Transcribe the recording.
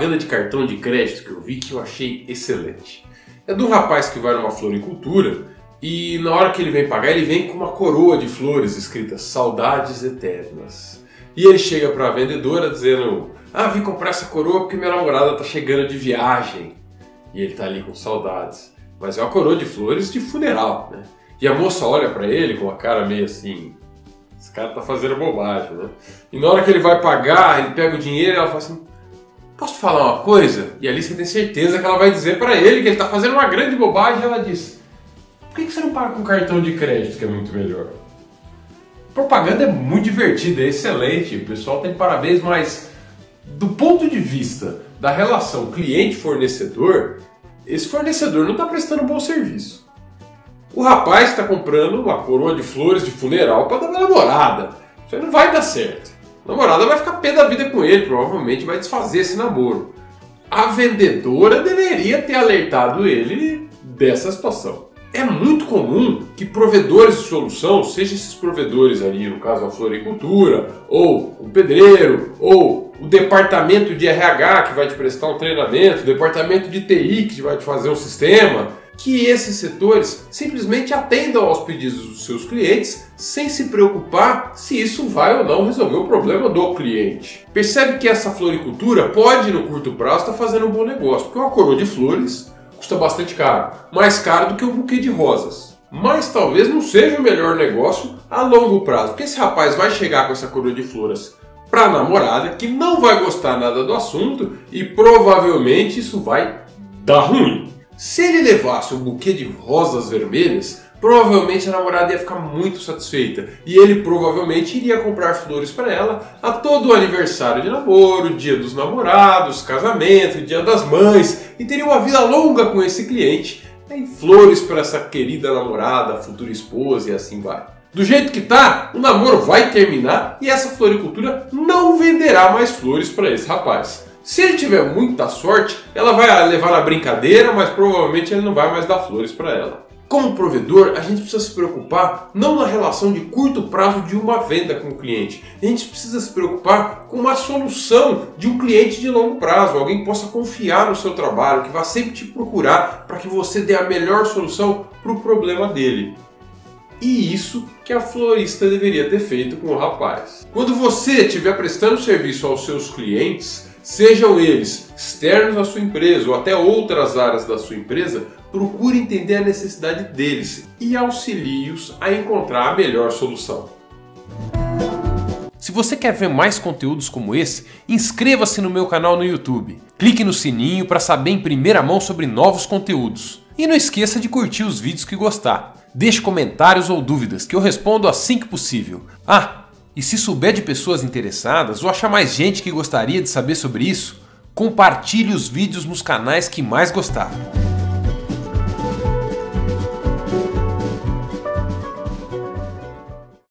propaganda de cartão de crédito que eu vi que eu achei excelente. É de um rapaz que vai numa floricultura e na hora que ele vem pagar, ele vem com uma coroa de flores escrita Saudades Eternas. E ele chega para a vendedora dizendo: ah, vim comprar essa coroa porque minha namorada tá chegando de viagem. E ele tá ali com saudades. Mas é uma coroa de flores de funeral, né? E a moça olha para ele com uma cara meio assim: esse cara tá fazendo bobagem, né? E na hora que ele vai pagar, ele pega o dinheiro e ela fala assim: posso falar uma coisa? E ali você tem certeza que ela vai dizer para ele que ele tá fazendo uma grande bobagem. E ela diz: por que você não paga com cartão de crédito, que é muito melhor? A propaganda é muito divertida, é excelente, o pessoal tem parabéns, mas do ponto de vista da relação cliente-fornecedor, esse fornecedor não está prestando um bom serviço. O rapaz está comprando uma coroa de flores de funeral para dar uma namorada. Isso aí não vai dar certo. A namorada vai ficar pé da vida com ele, provavelmente vai desfazer esse namoro. A vendedora deveria ter alertado ele dessa situação. É muito comum que provedores de solução, seja esses provedores ali, no caso a floricultura, ou o pedreiro, ou o departamento de RH que vai te prestar um treinamento, o departamento de TI que vai te fazer um sistema, que esses setores simplesmente atendam aos pedidos dos seus clientes sem se preocupar se isso vai ou não resolver o problema do cliente. Percebe que essa floricultura pode, no curto prazo, estar fazendo um bom negócio, porque uma coroa de flores custa bastante caro, mais caro do que um buquê de rosas. Mas talvez não seja o melhor negócio a longo prazo, porque esse rapaz vai chegar com essa coroa de flores para a namorada, que não vai gostar nada do assunto e provavelmente isso vai dar ruim. Se ele levasse um buquê de rosas vermelhas, provavelmente a namorada ia ficar muito satisfeita e ele provavelmente iria comprar flores para ela a todo o aniversário de namoro, dia dos namorados, casamento, dia das mães, e teria uma vida longa com esse cliente, e flores para essa querida namorada, futura esposa e assim vai. Do jeito que tá, o namoro vai terminar e essa floricultura não venderá mais flores para esse rapaz. Se ele tiver muita sorte, ela vai levar na brincadeira, mas provavelmente ele não vai mais dar flores para ela. Como provedor, a gente precisa se preocupar não na relação de curto prazo de uma venda com o cliente. A gente precisa se preocupar com uma solução de um cliente de longo prazo. Alguém que possa confiar no seu trabalho, que vai sempre te procurar para que você dê a melhor solução para o problema dele. E isso que a florista deveria ter feito com o rapaz. Quando você estiver prestando serviço aos seus clientes, sejam eles externos à sua empresa ou até outras áreas da sua empresa, procure entender a necessidade deles e auxilie-os a encontrar a melhor solução. Se você quer ver mais conteúdos como esse, inscreva-se no meu canal no YouTube. Clique no sininho para saber em primeira mão sobre novos conteúdos. E não esqueça de curtir os vídeos que gostar. Deixe comentários ou dúvidas que eu respondo assim que possível. Ah, e se souber de pessoas interessadas ou achar mais gente que gostaria de saber sobre isso, compartilhe os vídeos nos canais que mais gostar.